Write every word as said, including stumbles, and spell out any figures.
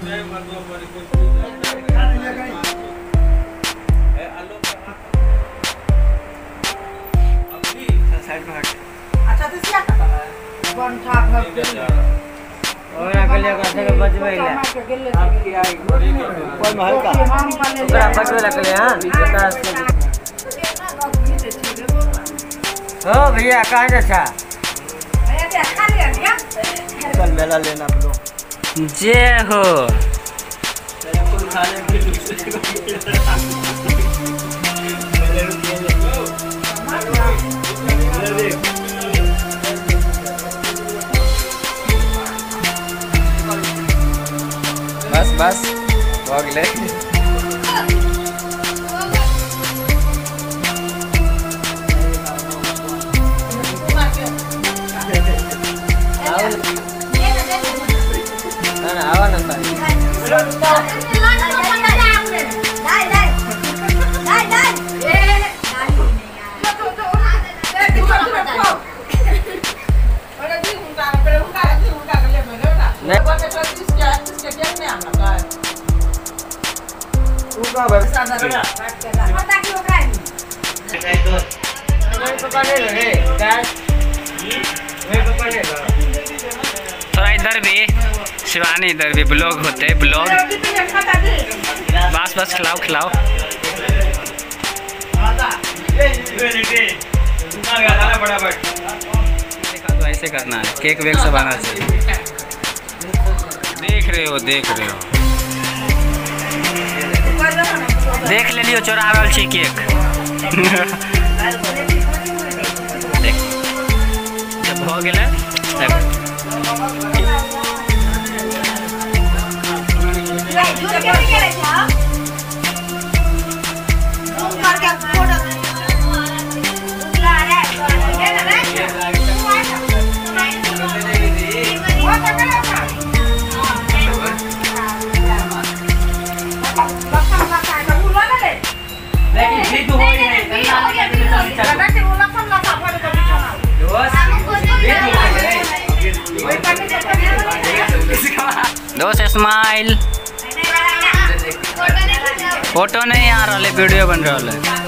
Side में हट। अच्छा तो क्या करता है कौन ठाक है और अगले का से बजबैला आपकी आई कोई महल का ओकरा बजबैला के हां पचास हो भैया कहां जा छा भैया से खा लिया क्या कल मेला लेना बोलो जय हो तेरे को खाने के बस बस हो गए ना आवा ना थोड़ा इधर भी शिवानी इधर भी ब्लॉग होते हैं ब्लॉग बस बस खिलाओ खिलाओ तो ऐसे करना है केक वेक सब आना चाहिए देख रहे हो देख रहे हो देख ले लियो चोरावल छी केक जब हो गेलै दोस्त स्माइल फोटो नहीं आ रहा है वीडियो बन रहा है।